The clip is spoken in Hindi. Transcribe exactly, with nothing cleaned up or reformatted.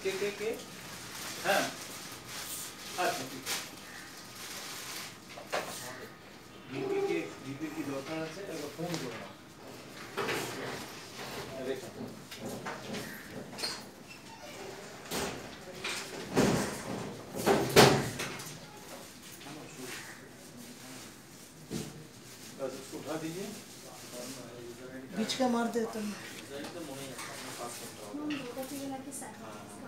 के के के हाँ अच्छा ठीक डीपी के डीपी की दरकार আছে একবার ফোন করো রেখা बस उसको उठा दीजिए बीच का मार देता हूँ। तो मोने अपना पास करता हूँ। हम दो का चाहिए ना कि साथ।